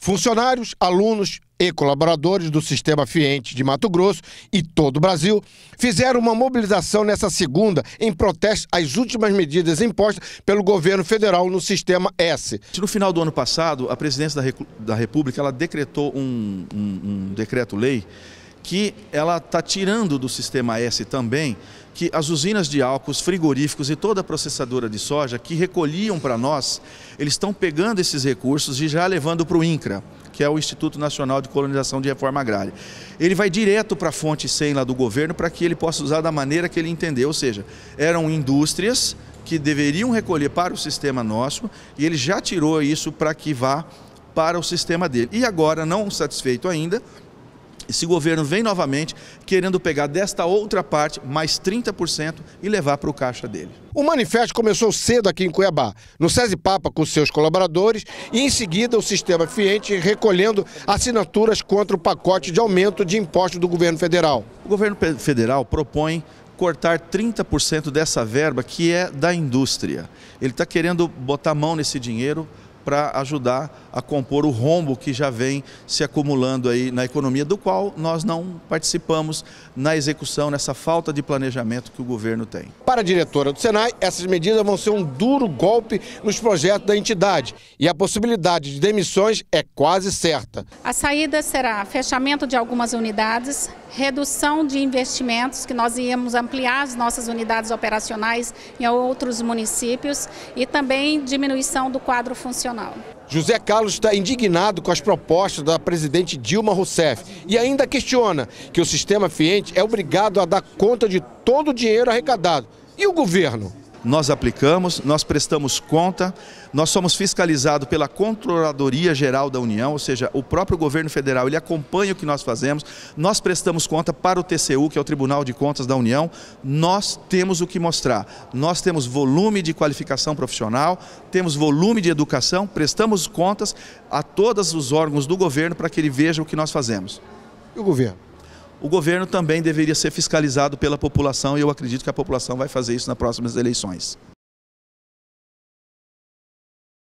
Funcionários, alunos e colaboradores do Sistema Fiente de Mato Grosso e todo o Brasil fizeram uma mobilização nessa segunda em protesto às últimas medidas impostas pelo governo federal no Sistema S. No final do ano passado, a Presidência da República ela decretou um decreto-lei que ela está tirando do Sistema S também que as usinas de álcool, os frigoríficos e toda a processadora de soja que recolhiam para nós, eles estão pegando esses recursos e já levando para o INCRA, que é o Instituto Nacional de Colonização de Reforma Agrária. Ele vai direto para a fonte 100 lá do governo para que ele possa usar da maneira que ele entender, ou seja, eram indústrias que deveriam recolher para o sistema nosso e ele já tirou isso para que vá para o sistema dele. E agora, não satisfeito ainda, esse governo vem novamente querendo pegar desta outra parte mais 30% e levar para o caixa dele. O manifesto começou cedo aqui em Cuiabá, no SESI-PAPA com seus colaboradores e em seguida o Sistema Fiente recolhendo assinaturas contra o pacote de aumento de impostos do governo federal. O governo federal propõe cortar 30% dessa verba que é da indústria. Ele está querendo botar a mão nesse dinheiro para ajudar a compor o rombo que já vem se acumulando aí na economia, do qual nós não participamos na execução, nessa falta de planejamento que o governo tem. Para a diretora do Senai, essas medidas vão ser um duro golpe nos projetos da entidade e a possibilidade de demissões é quase certa. A saída será fechamento de algumas unidades, redução de investimentos, que nós íamos ampliar as nossas unidades operacionais em outros municípios e também diminuição do quadro funcional. José Carlos está indignado com as propostas da presidente Dilma Rousseff e ainda questiona que o Sistema Fiente é obrigado a dar conta de todo o dinheiro arrecadado. E o governo? Nós aplicamos, nós prestamos conta, nós somos fiscalizados pela Controladoria Geral da União, ou seja, o próprio governo federal, ele acompanha o que nós fazemos, nós prestamos conta para o TCU, que é o Tribunal de Contas da União, nós temos o que mostrar, nós temos volume de qualificação profissional, temos volume de educação, prestamos contas a todos os órgãos do governo para que ele veja o que nós fazemos. E o governo? O governo também deveria ser fiscalizado pela população e eu acredito que a população vai fazer isso nas próximas eleições.